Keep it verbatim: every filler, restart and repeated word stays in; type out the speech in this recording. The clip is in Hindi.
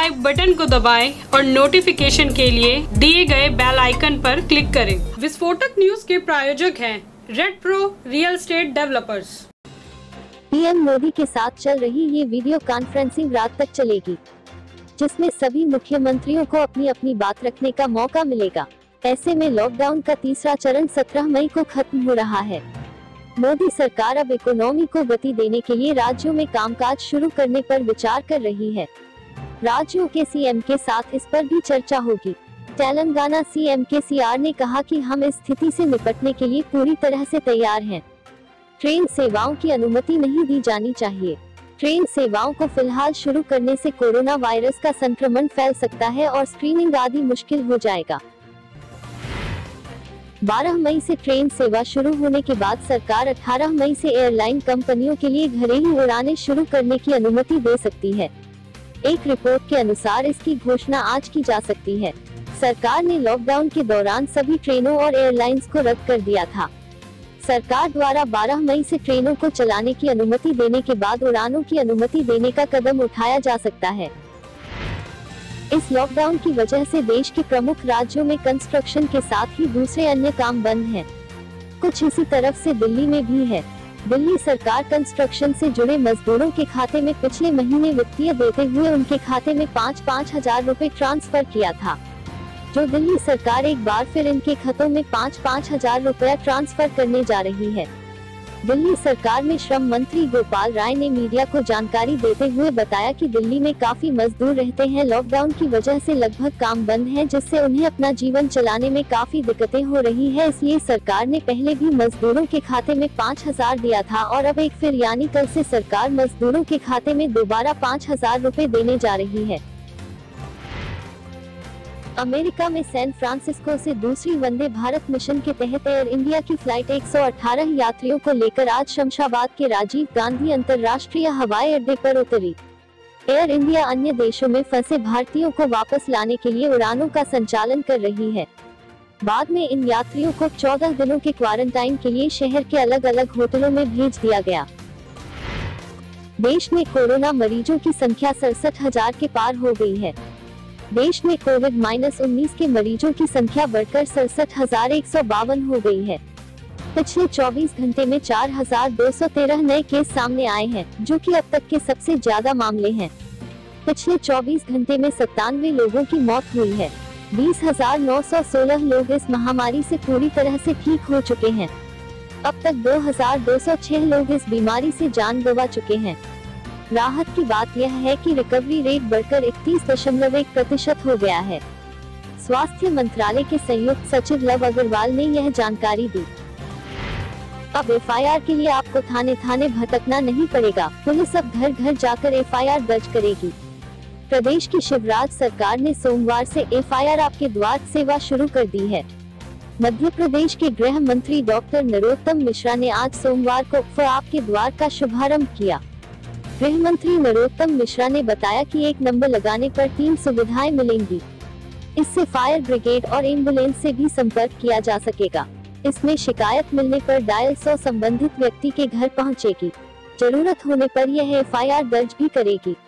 सब्सक्राइब बटन को दबाएं और नोटिफिकेशन के लिए दिए गए बेल आइकन पर क्लिक करें। विस्फोटक न्यूज के प्रायोजक हैं Red Pro real estate developers. PM Modi के साथ चल रही ये वीडियो कॉन्फ्रेंसिंग रात तक चलेगी, जिसमें सभी मुख्यमंत्रियों को अपनी अपनी बात रखने का मौका मिलेगा। ऐसे में लॉकडाउन का तीसरा चरण सत्रह मई को खत्म हो रहा है। मोदी सरकार अब इकोनॉमी को गति देने के लिए राज्यों में कामकाज शुरू करने पर विचार कर रही है। राज्यों के सीएम के साथ इस पर भी चर्चा होगी। तेलंगाना सीएम केसीआर ने कहा कि हम इस स्थिति से निपटने के लिए पूरी तरह से तैयार हैं। ट्रेन सेवाओं की अनुमति नहीं दी जानी चाहिए। ट्रेन सेवाओं को फिलहाल शुरू करने से कोरोना वायरस का संक्रमण फैल सकता है और स्क्रीनिंग आदि मुश्किल हो जाएगा। बारह मई से ट्रेन सेवा शुरू होने के बाद सरकार अठारह मई से एयरलाइन कंपनियों के लिए घरेलू उड़ानें शुरू करने की अनुमति दे सकती है। एक रिपोर्ट के अनुसार इसकी घोषणा आज की जा सकती है। सरकार ने लॉकडाउन के दौरान सभी ट्रेनों और एयरलाइंस को रद्द कर दिया था। सरकार द्वारा बारह मई से ट्रेनों को चलाने की अनुमति देने के बाद उड़ानों की अनुमति देने का कदम उठाया जा सकता है। इस लॉकडाउन की वजह से देश के प्रमुख राज्यों में कंस्ट्रक्शन के साथ ही दूसरे अन्य काम बंद हैं। कुछ इसी तरफ से दिल्ली में भी है। दिल्ली सरकार कंस्ट्रक्शन से जुड़े मजदूरों के खाते में पिछले महीने वित्तीय देते हुए उनके खाते में पाँच पाँच हजार रुपए ट्रांसफर किया था, जो दिल्ली सरकार एक बार फिर इनके खातों में पाँच पाँच हजार रुपया ट्रांसफर करने जा रही है। दिल्ली सरकार में श्रम मंत्री गोपाल राय ने मीडिया को जानकारी देते हुए बताया कि दिल्ली में काफी मजदूर रहते हैं। लॉकडाउन की वजह से लगभग काम बंद है, जिससे उन्हें अपना जीवन चलाने में काफी दिक्कतें हो रही है। इसलिए सरकार ने पहले भी मजदूरों के खाते में पाँच हजार दिया था और अब एक फिर यानी कल से सरकार मजदूरों के खाते में दोबारा पाँच हजार रुपए देने जा रही है। अमेरिका में सैन फ्रांसिस्को से दूसरी वंदे भारत मिशन के तहत एयर इंडिया की फ्लाइट एक सौ अठारह यात्रियों को लेकर आज शमशाबाद के राजीव गांधी अंतर्राष्ट्रीय हवाई अड्डे पर उतरी। एयर इंडिया अन्य देशों में फंसे भारतीयों को वापस लाने के लिए उड़ानों का संचालन कर रही है। बाद में इन यात्रियों को चौदह दिनों के क्वारंटाइन के लिए शहर के अलग अलग होटलों में भेज दिया गया। देश में कोरोना मरीजों की संख्या सड़सठ हजार के पार हो गई है। देश में कोविड उन्नीस के मरीजों की संख्या बढ़कर सड़सठ हजार एक सौ बावन हो गई है। पिछले चौबीस घंटे में चार हजार दो सौ तेरह नए केस सामने आए हैं, जो कि अब तक के सबसे ज्यादा मामले हैं। पिछले चौबीस घंटे में सत्तानवे लोगों की मौत हुई है। बीस हजार नौ सौ सोलह लोग इस महामारी से पूरी तरह से ठीक हो चुके हैं। अब तक दो हजार दो सौ छह लोग इस बीमारी से जान गंवा चुके हैं। राहत की बात यह है कि रिकवरी रेट बढ़कर इकतीस दशमलव एक प्रतिशत हो गया है। स्वास्थ्य मंत्रालय के संयुक्त सचिव लव अग्रवाल ने यह जानकारी दी। अब एफआईआर के लिए आपको थाने थाने भटकना नहीं पड़ेगा। पुलिस अब घर घर जाकर एफआईआर दर्ज करेगी। प्रदेश की शिवराज सरकार ने सोमवार से एफआईआर आपके द्वार सेवा शुरू कर दी है। मध्य प्रदेश के गृह मंत्री डॉक्टर नरोत्तम मिश्रा ने आज सोमवार को आपके द्वार का शुभारंभ किया। गृह मंत्री नरोत्तम मिश्रा ने बताया कि एक नंबर लगाने पर तीन सुविधाएं मिलेंगी। इससे फायर ब्रिगेड और एम्बुलेंस से भी संपर्क किया जा सकेगा। इसमें शिकायत मिलने पर डायल सौ संबंधित व्यक्ति के घर पहुंचेगी। जरूरत होने पर यह एफआईआर दर्ज भी करेगी।